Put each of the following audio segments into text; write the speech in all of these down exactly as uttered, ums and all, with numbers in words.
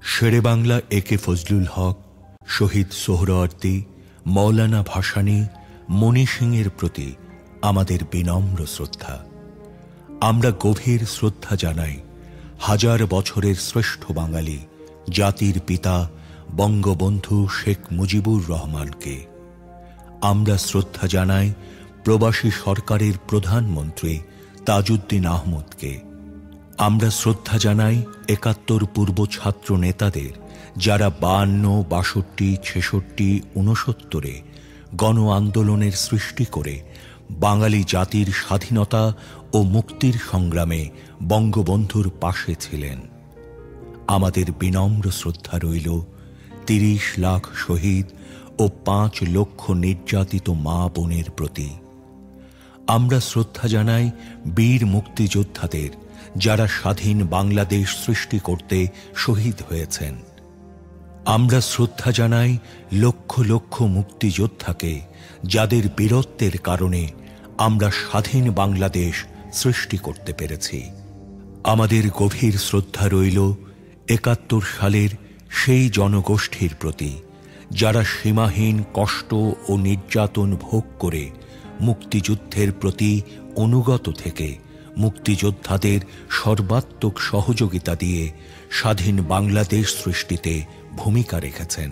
শেরে বাংলা এ কে ফজলুল হক, শহীদ সোহরাওয়ার্দী, মৌলানা ভাসানী, মণি সিংয়ের প্রতি আমাদের বিনম্র শ্রদ্ধা। আমরা গভীর শ্রদ্ধা জানাই হাজার বছরের শ্রেষ্ঠ বাঙালি জাতির পিতা বঙ্গবন্ধু শেখ মুজিবুর রহমানকে। আমরা শ্রদ্ধা জানাই প্রবাসী সরকারের প্রধানমন্ত্রী তাজউদ্দিন আহমদকে। আমরা শ্রদ্ধা জানাই একাত্তর পূর্ব ছাত্র নেতাদের, যারা বায়ান্ন, বাষট্টি, ছেষট্টি, ঊনসত্তরে গণ আন্দোলনের সৃষ্টি করে বাঙালি জাতির স্বাধীনতা ও মুক্তির সংগ্রামে বঙ্গবন্ধুর পাশে ছিলেন। আমাদের বিনম্র শ্রদ্ধা রইল তিরিশ লাখ শহীদ ও পাঁচ লক্ষ নির্যাতিত মা বোনের প্রতি। আমরা শ্রদ্ধা জানাই বীর মুক্তিযোদ্ধাদের, যারা স্বাধীন বাংলাদেশ সৃষ্টি করতে শহীদ হয়েছেন। আমরা শ্রদ্ধা জানাই লক্ষ লক্ষ মুক্তিযোদ্ধাকে, যাদের বীরত্বের কারণে আমরা স্বাধীন বাংলাদেশ সৃষ্টি করতে পেরেছি। আমাদের গভীর শ্রদ্ধা রইল একাত্তর সালের সেই জনগোষ্ঠীর প্রতি, যারা সীমাহীন কষ্ট ও নির্যাতন ভোগ করে মুক্তিযুদ্ধের প্রতি অনুগত থেকে মুক্তিযোদ্ধাদের সর্বাত্মক সহযোগিতা দিয়ে স্বাধীন বাংলাদেশ সৃষ্টিতে ভূমিকা রেখেছেন।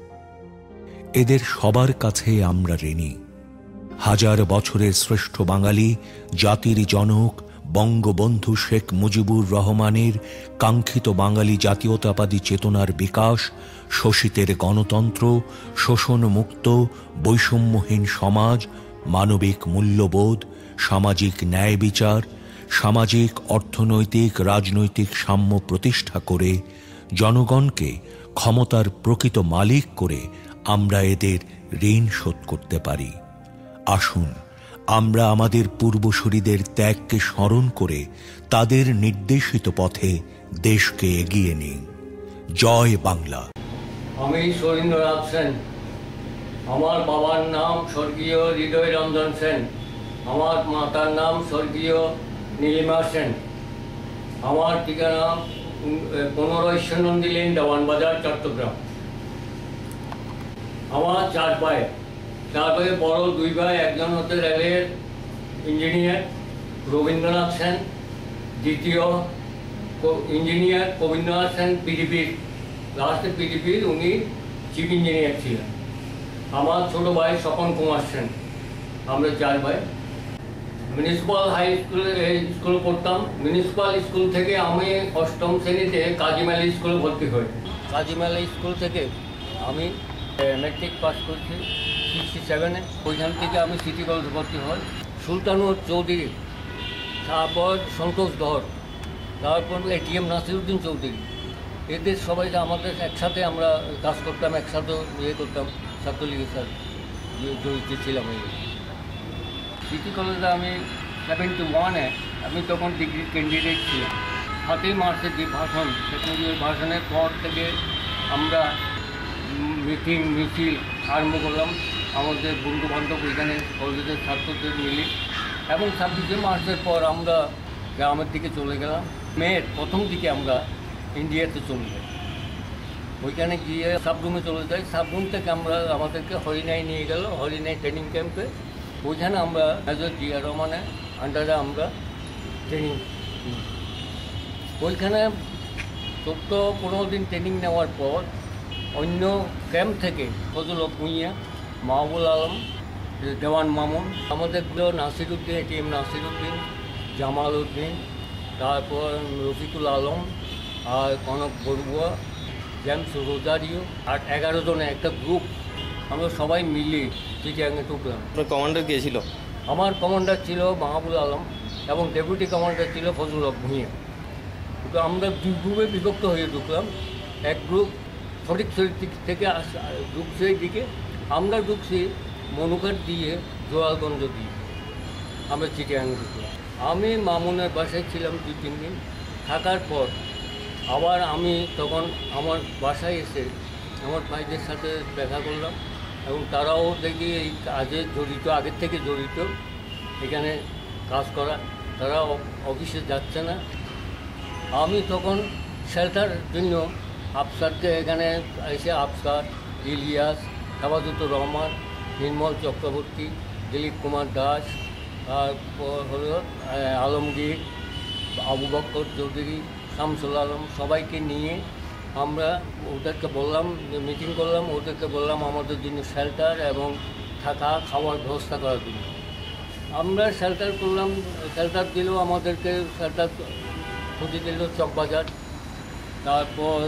এদের সবার কাছে আমরা ঋণী। হাজার বছরের শ্রেষ্ঠ বাঙালি জাতির জনক বঙ্গবন্ধু শেখ মুজিবুর রহমানের কাঙ্ক্ষিত বাঙালি জাতীয়তাবাদী চেতনার বিকাশ, শোষিতের গণতন্ত্র, শোষণমুক্ত বৈষম্যহীন সমাজ, মানবিক মূল্যবোধ, সামাজিক ন্যায় বিচার, সামাজিক অর্থনৈতিক রাজনৈতিক সাম্য প্রতিষ্ঠা করে জনগণকে ক্ষমতার প্রকৃত মালিক করে আমরা এদের ঋণ শোধ করতে পারি। আসুন আমরা আমাদের পূর্বসূরীদের ত্যাগকে স্মরণ করে তাদের নির্দেশিত পথে দেশকে এগিয়ে নিই। জয় বাংলা। আমি সৌরীন্দ্রনাথ সেন। আমার বাবার নাম স্বর্গীয় হৃদয় রঞ্জন সেন। আমার মাতার নাম স্বর্গীয় নীলিমা সেন। আমার ঠিকানা পনেরো ঈশ্বরনন্দী লেন, দেওয়ানবাজার, চট্টগ্রাম। আমার চার ভাই। চার ভাই বড় দুই ভাই, একজন হচ্ছে রেলের ইঞ্জিনিয়ার রবীন্দ্রনাথ সেন, দ্বিতীয় ইঞ্জিনিয়ার রবীন্দ্রনাথ সেন পিডিপির, লাস্টে পিডিপির উনি চিফ ইঞ্জিনিয়ার ছিলেন। আমার ছোট ভাই স্বপন কুমার সেন। আমরা চার ভাই। মিউনিসিপ্যাল হাই স্কুলে স্কুলে পড়তাম। মিউনিসিপ্যাল স্কুল থেকে আমি অষ্টম শ্রেণীতে কাজীমেলা স্কুলে ভর্তি হই। কাজীমেলা স্কুল থেকে আমি ম্যাট্রিক পাস করছি সিক্সটি সেভেনে। ওইখান থেকে আমি সিটি কলেজে ভর্তি হই। সুলতানুর চৌধুরী, তারপর সন্তোষ ধর, তারপর এটিএম নাসিরুদ্দিন চৌধুরী, এদের সবাই আমাদের একসাথে আমরা কাজ করতাম, একসাথে ইয়ে করতাম, ছাত্রলীগের সাথে জড়িত ছিলাম। এই সিটি কলেজে আমি সেভেন্টি ওয়ানে আমি তখন ডিগ্রি ক্যান্ডিডেট ছিলাম। সাতই মার্চের যে ভাষণ, সেখানে ওই ভাষণের পর থেকে আমরা মিটিং মিছিল আরম্ভ করলাম আমাদের বন্ধুবান্ধব এখানে কলেজের ছাত্রদের মিলে, এবং ছাব্বিশে মার্চের পর আমরা গ্রামের দিকে চলে গেলাম। মেয়ের প্রথম দিকে আমরা ইন্ডিয়াতে চলে যাই। ওইখানে গিয়ে সাবরুমে চলে যাই। সাবরুম থেকে আমরা আমাদেরকে হরিণাই নিয়ে গেল, হরিণাই ট্রেনিং ক্যাম্পে। ওইখানে আমরা মেজর জিয়া রহমানের আন্ডারে আমরা ট্রেনিং, ওইখানে চোদ্দ পনেরো দিন ট্রেনিং নেওয়ার পর অন্য ক্যাম্প থেকে ফজল হক ভূঁইয়া, মাহবুল আলম, দেওয়ান মামুন, আমাদেরগুলো নাসিরুদ্দিন, এটিএম নাসিরুদ্দিন, জামাল উদ্দিন, তারপর রফিকুল আলম আর কনক বড়ুয়া, জেমস রোজারিও, আর এগারো জনে একটা গ্রুপ আমরা সবাই মিলে চিটিয়াঙ্গে ঢুকলাম। কমান্ডার কে ছিল? আমার কমান্ডার ছিল মাহবুল আলম এবং ডেপুটি কমান্ডার ছিল ফজল হক ভূঁইয়া। তো আমরা দুই গ্রুপে বিভক্ত হয়ে ঢুকলাম। এক গ্রুপ ফটিকছড়ি থেকে ঢুকছে দিকে, আমরা ঢুকছি মনুঘাট দিয়ে জোয়ালগঞ্জ দিয়ে, আমরা চিটিয়াঙ্গে ঢুকলাম। আমি মামুনের বাসায় ছিলাম দুই তিন দিন। থাকার পর আবার আমি তখন আমার বাসায় এসে আমার ভাইদের সাথে দেখা করলাম, এবং তারাও দেখি এই কাজে জড়িত, আগের থেকে জড়িত, এখানে কাজ করা। তারা অফিসে যাচ্ছে না। আমি তখন শেল্টারের জন্য আফসারকে এখানে এসে আফসার, ইলিয়াস, হেফাজতুর রহমান, নির্মল চক্রবর্তী, দিলীপ কুমার দাস, তারপর হলো আলমগীর, আবু বকর চৌধুরী, শামসুল আলম, সবাইকে নিয়ে আমরা ওদেরকে বললাম, মিটিং করলাম, ওদেরকে বললাম আমাদের জন্য শেল্টার এবং থাকা খাওয়ার ব্যবস্থা করার জন্য। আমরা শেল্টার করলাম, শেল্টার দিল আমাদেরকে, শেল্টার খুঁজে দিল চকবাজার, তারপর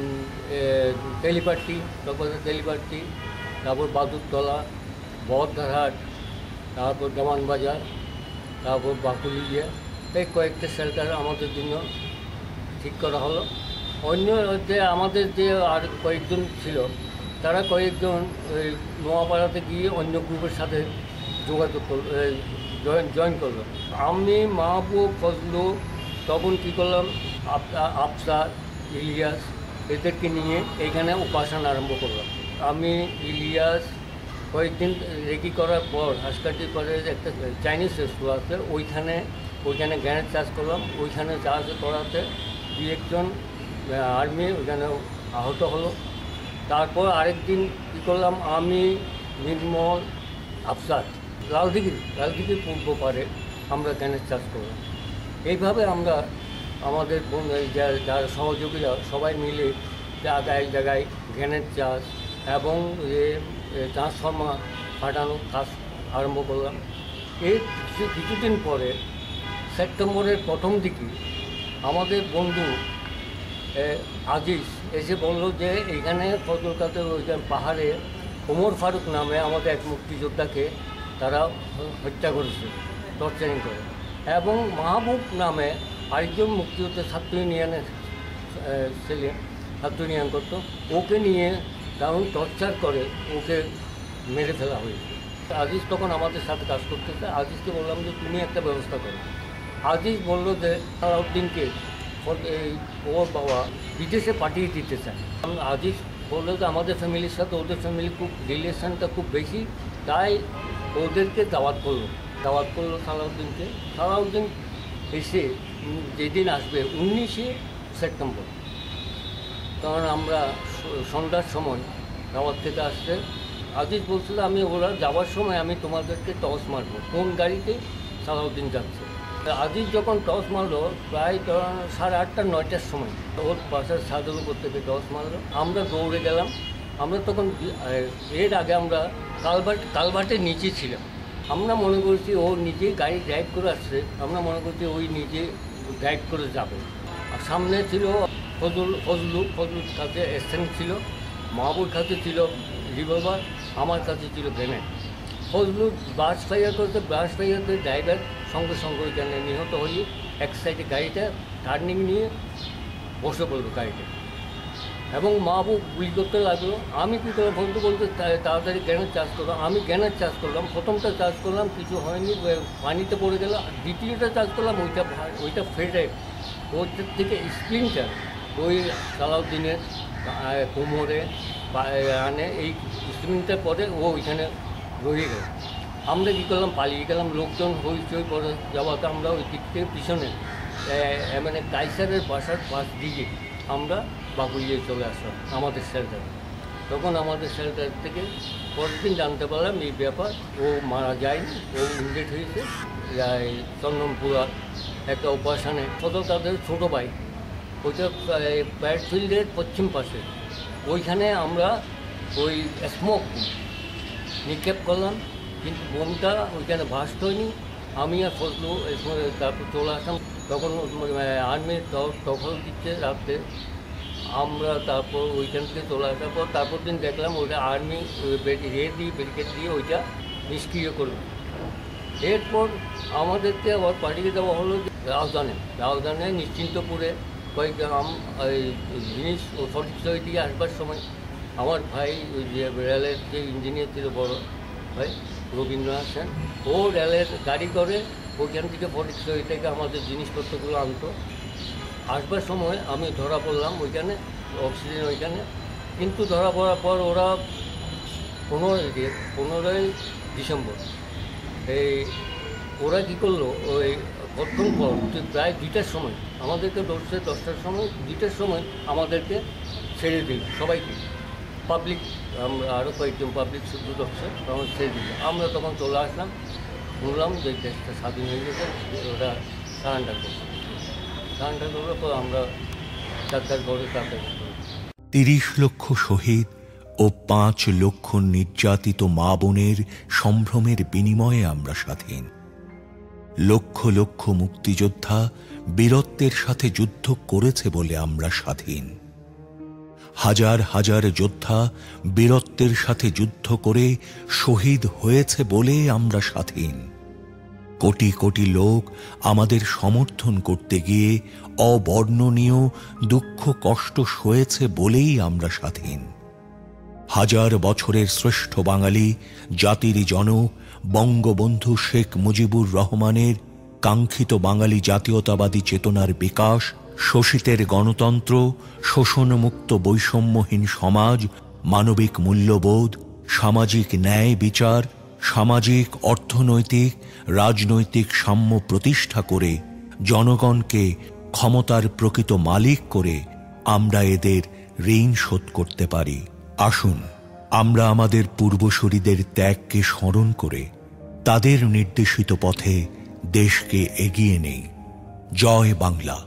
তেলিপাট্টি, চকবাজার তেলিপাট্টি, তারপর বাদুরতলা, বহদ্দারহাট, তারপর জামান বাজার, তারপর বাকুলিয়া, এই কয়েকটা শেল্টার আমাদের জন্য ঠিক করা হলো। অন্য যে আমাদের যে আর কয়েকজন ছিল, তারা কয়েকজন ওই নোয়াপাড়াতে গিয়ে অন্য গ্রুপের সাথে যোগাযোগ করল, জয়েন জয়েন করলো। আমি, মাহবুব, ফজলু তখন কী করলাম, আফসার, ইলিয়াস এদেরকে নিয়ে এইখানে উপাসনা আরম্ভ করলাম। আমি, ইলিয়াস কয়েকদিন রেকি করার পর হাসকাটি করে একটা চাইনিজ রেস্টুরেন্ট আছে, ওইখানে ওইখানে গ্যানের চাষ করলাম। ওইখানে চাষ করাতে দু একজন আর্মি ওইখানে আহত হলো। তারপর আরেকদিন কী করলাম, আমি, নির্মল, আফসার লালদিঘির লালদিঘির পূর্ব পারে আমরা গ্যানের চাষ করলাম। এইভাবে আমরা আমাদের যারা সহযোগীরা সবাই মিলে জায়গায় জায়গায় গ্যানের চাষ এবং ট্রান্সফর্মার ফাটানো কাজ আরম্ভ করলাম। এর কিছুদিন পরে সেপ্টেম্বরের প্রথম দিকে আমাদের বন্ধু আজিজ এসে বলল যে এইখানে ফজলকাতে ওইখানে পাহাড়ে ওমর ফারুক নামে আমাদের এক মুক্তিযোদ্ধাকে তারা হত্যা করেছে, টর্চারিং করে, এবং মাহবুব নামে আরেকজন মুক্তিযোদ্ধা ছাত্র ইউনিয়নের ছেলে, ছাত্র ইউনিয়ন করতো, ওকে নিয়ে তেমন টর্চার করে ওকে মেরে ফেলা হয়েছে। আজিজ তখন আমাদের সাথে কাজ করতেছে। আজিজকে বললাম যে তুমি একটা ব্যবস্থা করো। আজিজ বললো যে সালাউদ্দিনকে এই ওর বাবা বিদেশে পাঠিয়ে দিতে চায়। আজিজ বললো যে আমাদের ফ্যামিলির সাথে ওদের ফ্যামিলি খুব রিলেশনটা খুব বেশি, তাই ওদেরকে দাওয়াত করলো দাওয়াত করলো সালাউদ্দিনকে। সালাউদ্দিন এসে যেদিন আসবে উনিশে সেপ্টেম্বর, কারণ আমরা সন্ধ্যার সময় দাওয়াত থেকে আসছে। আজিজ বলছিল আমি ওরা যাওয়ার সময় আমি তোমাদেরকে টস মারবো কোন গাড়িতে সালাউদ্দিন যাচ্ছে। আজিজ যখন টস মারলো প্রায় সাড়ে আটটা নয়টার সময় ওর বাসার ছাদের উপর থেকে টস মারলো। আমরা দৌড়ে গেলাম। আমরা তখন এর আগে আমরা কালভার্ট কালভার্টের নিচে ছিলাম। আমরা মনে করছি ও নিজে গাড়ি ড্রাইভ করে আসছে, আমরা মনে করছি ওই নিজে ড্রাইভ করে যাবে। আর সামনে ছিল ফজল ফজলু ফজলুর কাছে এসেন্ট ছিল, মাহবুর কাছে ছিল রিভলভার, আমার কাছে ছিল গ্রেনেড। ফজলু ব্রাশ ফায়ার করতে ব্রাশ ফায়ারতে ড্রাইভার সঙ্গে সঙ্গে ওইখানে নিহত হয়ে এক সাইডে গাড়িটা টার্নিং নিয়ে বসে পড়লো গাড়িটা, এবং মাহবুব গুলি করতে লাগলো। আমি কী করে বলতে বলতে তাড়াতাড়ি গ্যানের চার্জ করলাম। আমি গ্যানের চার্জ করলাম, প্রথমটা চার্জ করলাম, কিছু হয়নি, পানিতে পড়ে গেল। দ্বিতীয়টা চার্জ করলাম, ওইটা ওইটা ফেটে ওইটার থেকে স্প্রিংটা ওই সালাউদ্দিনের কোমরে আনে, এই স্প্রিংটা পরে ও ওইখানে রয়ে গেল। আমরা কী করলাম, পালিয়ে গেলাম। লোকজন হইচই করে যাওয়াতে আমরা ওই দিক থেকে পিছনে মানে কাইসারের বাসার পাশ দিয়ে আমরা বাকুলিয়ে চলে আসলাম আমাদের শেল্টারে। তখন আমাদের শেল্টার থেকে পরের দিন জানতে পারলাম এই ব্যাপার, ও মারা যায়নি, ও ইনজেক্ট হয়েছে চন্দনপুরার একটা উপাসনে। কত তাদের ছোটো ভাই ওইটা প্যাড ফিল্ডের পশ্চিম পাশে, ওইখানে আমরা ওই স্মোক নিক্ষেপ করলাম, কিন্তু বোমটা ওইখানে ভাস্ট হয়নি। আমি আর ফজলু তারপর চলে আসলাম। তখন আর্মির টহল দিচ্ছে রাত্রে। আমরা তারপর ওইখান থেকে চলে আসার পর তারপর দিন দেখলাম ওইটা আর্মি রে দিয়ে ব্যারিকেড দিয়ে ওইটা নিষ্ক্রিয় করলো। এরপর আমাদেরকে আবার পাঠিয়ে দেওয়া হলো রাজধানী রাজধানী নিশ্চিন্তপুরে কয়েকগ্রাম এই জিনিস ও ফটিকছড়ি দিয়ে আসবার সময় আমার ভাই ওই যে রেলের যে ইঞ্জিনিয়ার ছিল বড় ভাই রবীন্দ্রনাথ সেন, ও রেলের গাড়ি করে ওইখান থেকে ফটিকছড়ি থেকে আমাদের জিনিসপত্রগুলো আনতো। আসবার সময় আমি ধরা পড়লাম ওইখানে অক্সিজেন ওইখানে, কিন্তু ধরা পড়ার পর ওরা পনেরোই পনেরোই ডিসেম্বর এই ওরা কী করলো, ওই প্রথম পর প্রায় দুইটার সময় আমাদেরকে ধরছে, দশটার সময় দুইটার সময় আমাদেরকে ছেড়ে দিল সবাইকে, পাবলিক, আমরা আরও কয়েকজন পাবলিক শুধু ধরছে, তখন ছেড়ে দিল। আমরা তখন চলে আসলাম, শুনলাম যে দেশটা স্বাধীন হয়ে গেছে, ওরা সারেন্ডার করছে। সারেন্ডার করলো তো আমরা চারটার ঘরে চারটার তিরিশ লক্ষ শহীদ ও পাঁচ লক্ষ নির্যাতিত মা বোনের সম্ভ্রমের বিনিময়ে আমরা স্বাধীন। লক্ষ লক্ষ মুক্তিযোদ্ধা বীরত্বের সাথে যুদ্ধ করেছে বলে আমরা স্বাধীন। হাজার হাজার যোদ্ধা বীরত্বের সাথে যুদ্ধ করে শহীদ হয়েছে বলে আমরা স্বাধীন। কোটি কোটি লোক আমাদের সমর্থন করতে গিয়ে অবর্ণনীয় দুঃখ কষ্ট সয়েছে বলেই আমরা স্বাধীন। হাজার বছরের শ্রেষ্ঠ বাঙালি জাতির জনক বঙ্গবন্ধু শেখ মুজিবুর রহমানের কাঙ্ক্ষিত বাঙালি জাতীয়তাবাদী চেতনার বিকাশ, শোষিতের গণতন্ত্র, শোষণমুক্ত বৈষম্যহীন সমাজ, মানবিক মূল্যবোধ, সামাজিক ন্যায় বিচার, সামাজিক অর্থনৈতিক রাজনৈতিক সাম্য প্রতিষ্ঠা করে জনগণকে ক্ষমতার প্রকৃত মালিক করে আমরা এদের ঋণ শোধ করতে পারি। আসুন আমরা আমাদের পূর্বসূরীদের ত্যাগকে স্মরণ করে তাদের নির্দেশিত পথে দেশকে এগিয়ে নেই। জয় বাংলা।